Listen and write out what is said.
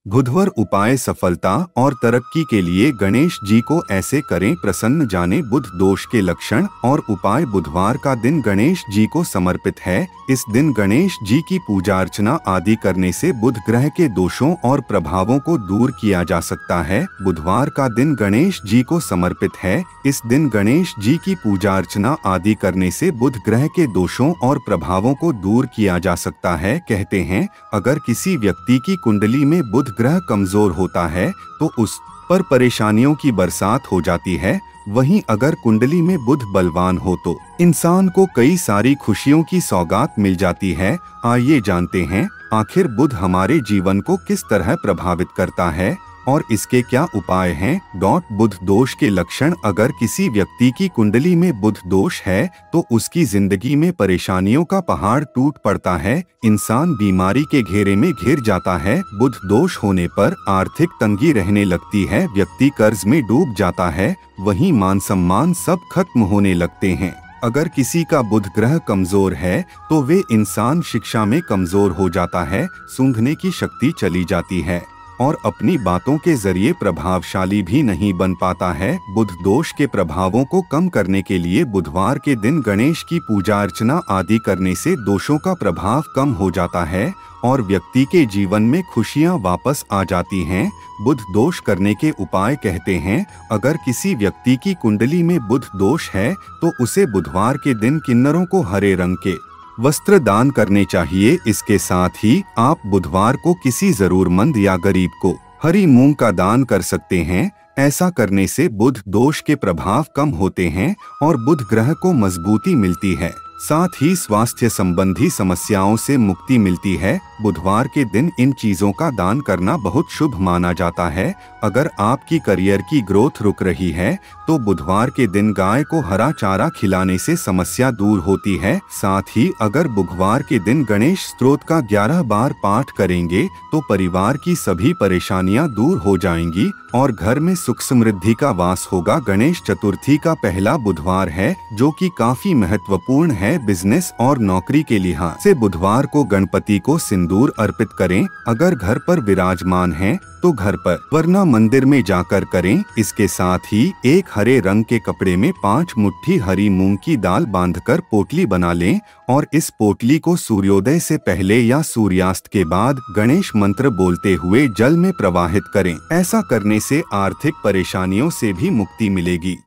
बुधवार उपाय सफलता और तरक्की के लिए गणेश जी को ऐसे करें प्रसन्न। जाने बुध दोष के लक्षण और उपाय। बुधवार का दिन गणेश जी को समर्पित है। इस दिन गणेश जी की पूजा अर्चना आदि करने से बुध ग्रह के दोषों और प्रभावों को दूर किया जा सकता है। बुधवार का दिन गणेश जी को समर्पित है। इस दिन गणेश जी की पूजा अर्चना आदि करने से बुध ग्रह के दोषों और प्रभावों को दूर किया जा सकता है। कहते हैं, अगर किसी व्यक्ति की कुंडली में बुध ग्रह कमजोर होता है तो उस पर परेशानियों की बरसात हो जाती है। वहीं अगर कुंडली में बुध बलवान हो तो इंसान को कई सारी खुशियों की सौगात मिल जाती है। आइए जानते हैं, आखिर बुध हमारे जीवन को किस तरह प्रभावित करता है और इसके क्या उपाय हैं। बुध दोष के लक्षण। अगर किसी व्यक्ति की कुंडली में बुध दोष है तो उसकी जिंदगी में परेशानियों का पहाड़ टूट पड़ता है। इंसान बीमारी के घेरे में घिर जाता है। बुध दोष होने पर आर्थिक तंगी रहने लगती है। व्यक्ति कर्ज में डूब जाता है। वहीं मान सम्मान सब खत्म होने लगते हैं। अगर किसी का बुध ग्रह कमजोर है तो वे इंसान शिक्षा में कमजोर हो जाता है। सूंघने की शक्ति चली जाती है और अपनी बातों के जरिए प्रभावशाली भी नहीं बन पाता है। बुध दोष के प्रभावों को कम करने के लिए बुधवार के दिन गणेश की पूजा अर्चना आदि करने से दोषों का प्रभाव कम हो जाता है और व्यक्ति के जीवन में खुशियां वापस आ जाती हैं। बुध दोष करने के उपाय। कहते हैं, अगर किसी व्यक्ति की कुंडली में बुध दोष है तो उसे बुधवार के दिन किन्नरों को हरे रंग के वस्त्र दान करने चाहिए। इसके साथ ही आप बुधवार को किसी जरूरतमंद या गरीब को हरी मूंग का दान कर सकते हैं। ऐसा करने से बुध दोष के प्रभाव कम होते हैं और बुध ग्रह को मजबूती मिलती है। साथ ही स्वास्थ्य संबंधी समस्याओं से मुक्ति मिलती है। बुधवार के दिन इन चीजों का दान करना बहुत शुभ माना जाता है। अगर आपकी करियर की ग्रोथ रुक रही है तो बुधवार के दिन गाय को हरा चारा खिलाने से समस्या दूर होती है। साथ ही अगर बुधवार के दिन गणेश स्तोत्र का 11 बार पाठ करेंगे तो परिवार की सभी परेशानियां दूर हो जाएंगी और घर में सुख समृद्धि का वास होगा। गणेश चतुर्थी का पहला बुधवार है जो कि काफी महत्वपूर्ण है बिजनेस और नौकरी के लिहाज से। बुधवार को गणपति को सिंदूर अर्पित करें। अगर घर पर विराजमान हैं तो घर पर, वरना मंदिर में जाकर करें। इसके साथ ही एक हरे रंग के कपड़े में 5 मुट्ठी हरी मूंग की दाल बांधकर पोटली बना लें और इस पोटली को सूर्योदय से पहले या सूर्यास्त के बाद गणेश मंत्र बोलते हुए जल में प्रवाहित करें। ऐसा करने से आर्थिक परेशानियों से भी मुक्ति मिलेगी।